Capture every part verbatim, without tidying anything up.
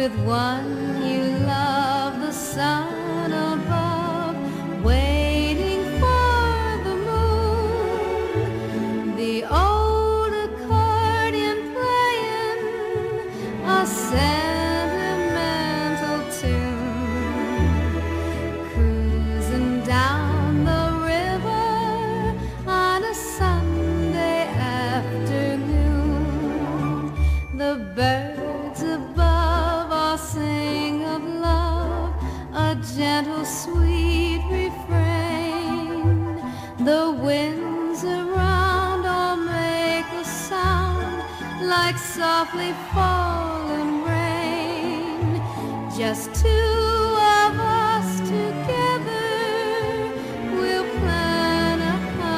with one you love, the sun above, waiting for the moon, the old accordion playing a sentimental tune, cruising down the river on a Sunday afternoon. The birds above all sing of love, a gentle sweet refrain. The winds around all make a sound like softly falling rain. Just two of us together, we'll plan a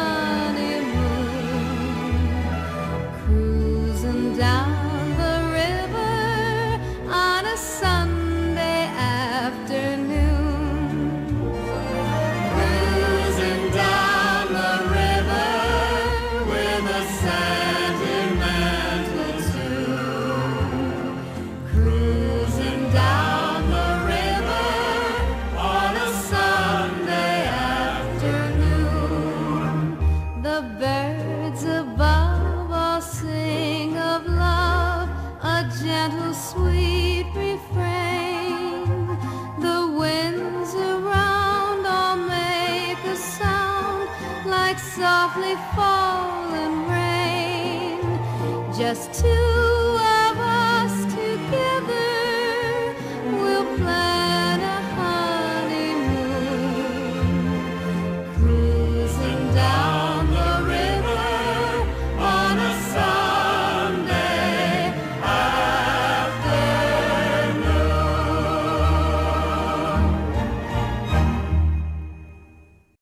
honeymoon, cruising down the river on a Sunday afternoon. Cruising down the river with a sentimental tune, cruising down the river on a Sunday afternoon. The birds above all sing of love, a gentle sweet refrain. The winds around all make a sound like softly falling rain. Just two